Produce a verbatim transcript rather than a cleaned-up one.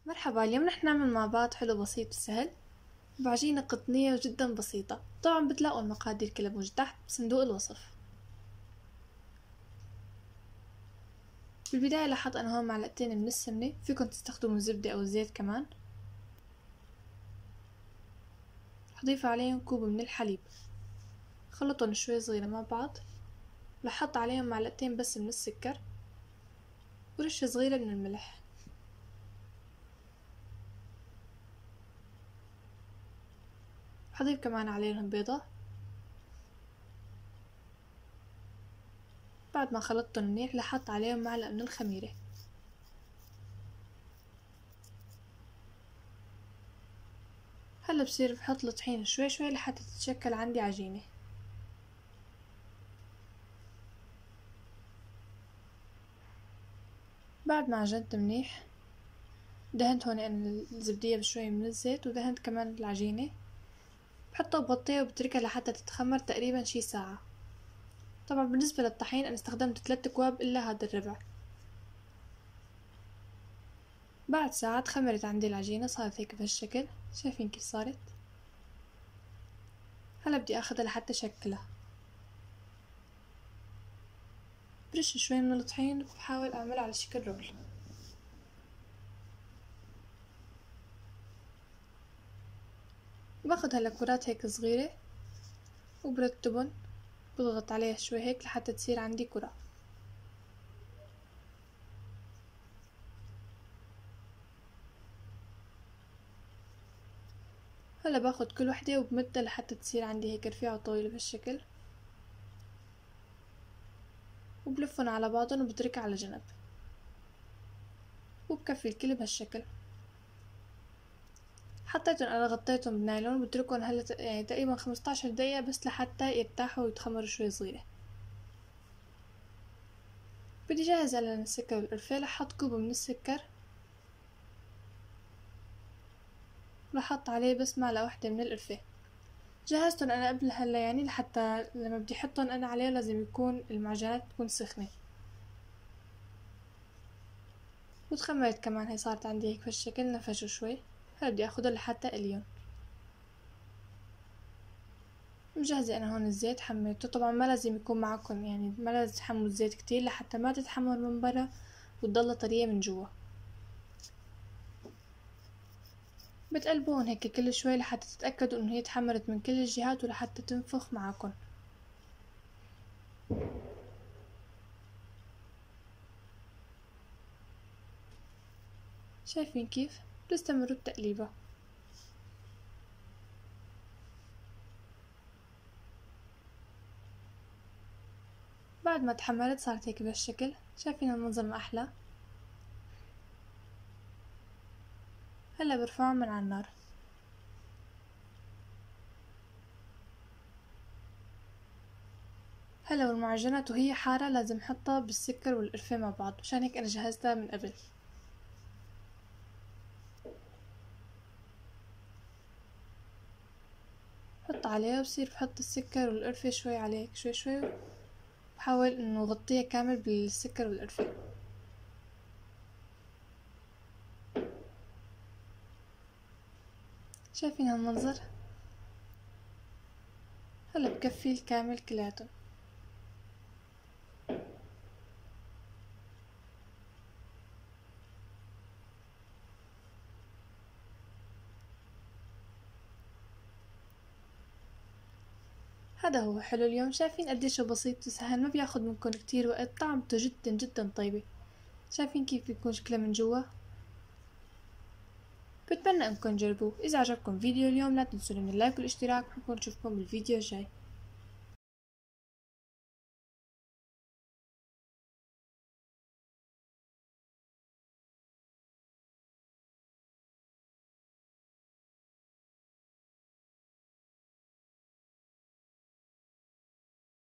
مرحبا. اليوم رح نعمل مع بعض حلو بسيط وسهل بعجينة قطنية جدا بسيطة. طبعا بتلاقوا المقادير كلها موجودة تحت بصندوق الوصف. بالبداية رح احط انا هون معلقتين من السمنة، فيكن تستخدموا زبدة او زيت كمان. هضيف عليهم كوب من الحليب، خلطهم شوي صغيرة مع بعض. رح احط عليهم معلقتين بس من السكر ورشة صغيرة من الملح. هضيف كمان عليهم بيضة. بعد ما خلطتهم منيح رح احط عليهم معلقة من الخميرة. هلا بصير بحط الطحين شوي شوي لحتى تتشكل عندي عجينة. بعد ما عجنت منيح دهنت هون انا الزبدية بشوي من الزيت ودهنت كمان العجينة. بحطها وبغطيها وبتركها لحتى تتخمر تقريبا شي ساعة. طبعا بالنسبة للطحين انا استخدمت ثلاث اكواب الا هذا الربع. بعد ساعة تخمرت عندي العجينة، صارت هيك بهالشكل. شايفين كيف صارت؟ هلا بدي اخذها لحتى شكلها. برش شوي من الطحين وبحاول اعملها على شكل رول. باخد هلا كرات هيك صغيرة وبرتبن، بضغط عليها شوي هيك لحتى تصير عندي كرة. هلا باخد كل وحدة وبمدها لحتى تصير عندي هيك رفيعة وطويلة بهالشكل، وبلفن على بعضهم وبتركها على جنب، وبكفي الكل بهالشكل. حطيتهم انا غطيتهم بنايلون وبتركهم هلا يعني تقريبا خمسطعش دقيقة بس لحتى يرتاحوا ويتخمروا شوي صغيرة. بدي جهز هلا السكر والقرفة. رح احط كوب من السكر، رح احط عليه بس معلقة واحدة من القرفة. جهزتهم انا قبل هلا يعني لحتى لما بدي احطهم انا عليه لازم يكون المعجنات تكون سخنة. وتخمرت كمان، هي صارت عندي هيك بهالشكل نفشوا شوي. هلا بدي اخدهم لحتى اليون. مجهزة انا هون الزيت حميته. طبعا ما لازم يكون معكم يعني ما لازم تحموا الزيت كتير لحتى ما تتحمر من برا وتضلها طرية من جوا. بتقلبون هيك كل شوي لحتى تتأكدوا انه هي تحمرت من كل الجهات ولحتى تنفخ معكم. شايفين كيف؟ بتستمروا بتقليبها. بعد ما تحمرت صارت هيك بهالشكل. شايفين المنظر ما احلى؟ هلا برفعهم من على النار. هلا والمعجنات وهي حارة لازم احطها بالسكر والقرفة مع بعض، مشان هيك انا جهزتها من قبل. بحط عليها وبصير بحط السكر والقرفة شوي عليه شوي شوي. بحاول انه غطيها كامل بالسكر والقرفة. شايفين هالمنظر؟ هلا بكفي الكامل كلياتهم. هذا هو حلو اليوم. شايفين قديش هو بسيط وسهل، ما بياخد منكم كتير وقت، طعمته جدا جدا طيبة. شايفين كيف بيكون شكله من جوا؟ بتمنى انكم تجربوه. اذا عجبكم فيديو اليوم لا تنسوا من اللايك والاشتراك، بكون نشوفكم بالفيديو الجاي.